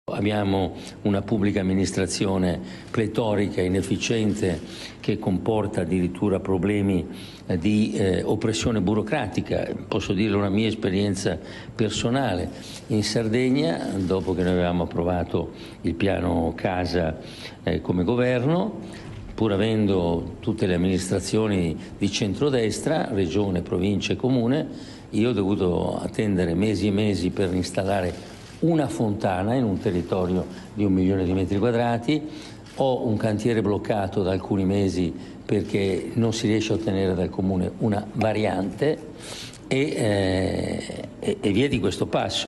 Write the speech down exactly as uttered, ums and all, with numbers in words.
Abbiamo una pubblica amministrazione pletorica, inefficiente, che comporta addirittura problemi di eh, oppressione burocratica. Posso dire una mia esperienza personale. In Sardegna, dopo che noi avevamo approvato il piano casa eh, come governo, pur avendo tutte le amministrazioni di centrodestra, regione, provincia e comune, io ho dovuto attendere mesi e mesi per installare una fontana in un territorio di un milione di metri quadrati. Ho un cantiere bloccato da alcuni mesi perché non si riesce a ottenere dal comune una variante e, eh, e, e via di questo passo.